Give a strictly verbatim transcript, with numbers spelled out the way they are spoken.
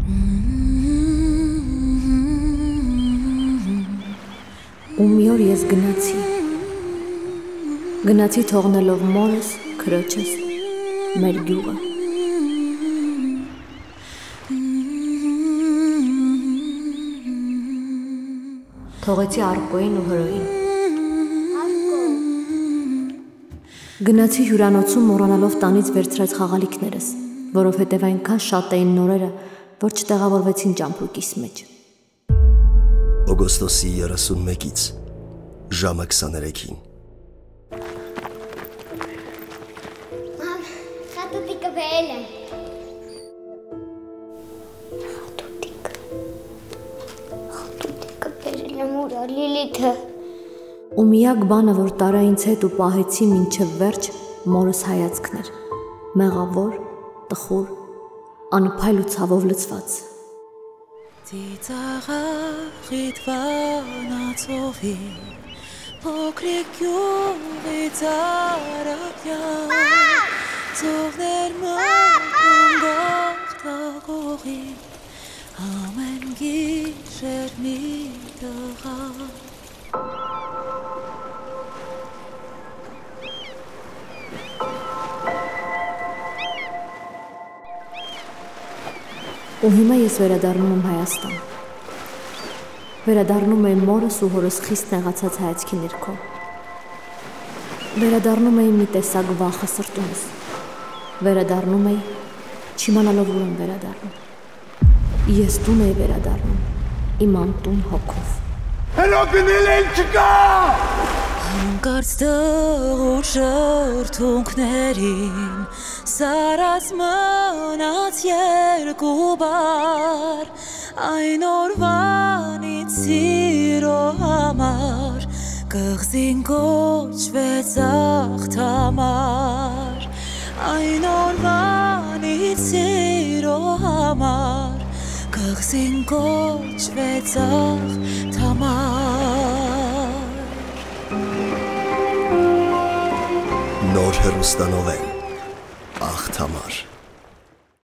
Ու մի օր ես գնացի, գնացի թողնելով մորս, քրոջս, մեր գյուղը։ Թողեցի Արկոյին ու Հրոյին։ Գնացի հյուրանոցում մոռանալով տանից վերցրած խաղալիքներս, որովհետև այնքան շատ էին նորերը, որ չտեղավորվեցին ճամպրուկիս մեջ։ Օգոստոսի երեսունմեկից ժամը քսաներեքին։ Մամ, խատուտիկը բերել եմ։ Խատուտիկը, խատուտիկը բերել եմ ուրա Լիլիթը։ Ու միակ բանը, որ տարա ինձ հետ ու պահեցի մինչև վերջ, մորս հայացքն էր, մեղավոր, տխուր, անփայլ ու ցավով լցված։ Ծիծաղաղիդ վանացովի փոքրիկ գյուղից արագյալ ծովներ մտնում գաղթագողի ամեն գիշեր մի տղա Ու հիմա ես վերադառնում եմ Հայաստան։ Վերադառնում եմ մորս ու հորս խիստ նեղացած հայացքի ներքո։ Վերադառնում եմ մի տեսակ վախը սրտումս։ Վերադառնում եմ չիմանալով ուր եմ վերադառնում։ Ես տուն էի վերադառնում, իմ անտուն հոգով։ Հենո գնել են չկա։ Հանկարծ տղուր շրթունքներին սարած մնաց երկու բար այն օրվանից սիրո համար կղզին կոչվեց աղթամար այն օրվանից սիրո համար կղզին կոչվեց աղթամար Նոր հեռուստանովել Աղթամար